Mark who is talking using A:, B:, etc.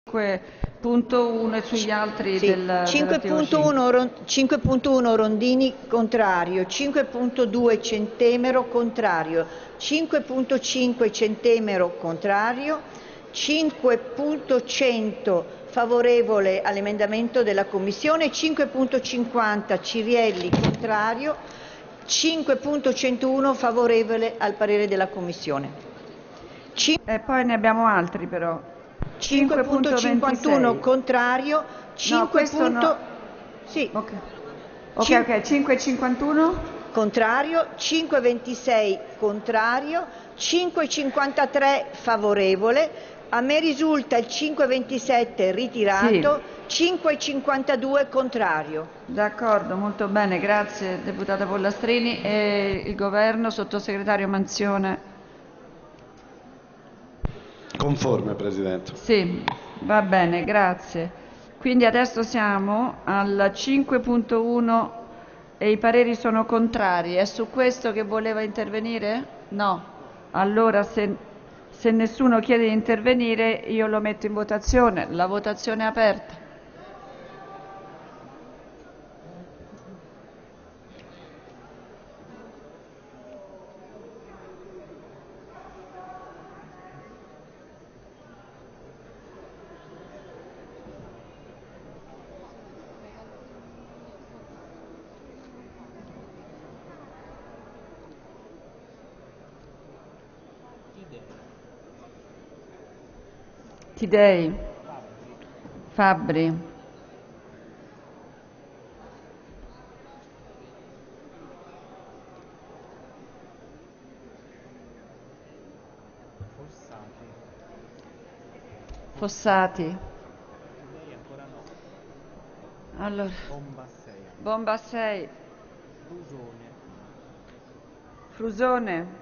A: 5.1 e sugli altri
B: Sì.
A: dell'articolo 5.
B: 5.1 Rondini contrario, 5.2 Centemero contrario, 5.5 Centemero contrario, 5.100 favorevole all'emendamento della Commissione, 5.50 Cirielli contrario, 5.101 favorevole al parere della Commissione.
A: E poi ne abbiamo altri però.
B: 5.51 contrario, 5.
A: No, questo no.
B: Sì.
A: Ok, ok, 5.51?
B: Contrario, 5.26 contrario, 5.53 favorevole. A me risulta il 5.27 ritirato,
A: Sì.
B: 5.52 contrario.
A: D'accordo, molto bene, grazie deputata Pollastrini. E il governo, sottosegretario Manzione?
C: Conforme, Presidente.
A: Sì, va bene, grazie. Quindi adesso siamo al 5.1 e i pareri sono contrari. È su questo che voleva intervenire? No. Allora se nessuno chiede di intervenire io lo metto in votazione. La votazione è aperta. Tidei, Fabbri, Fossati. Allora, Bomba 6. Frusone.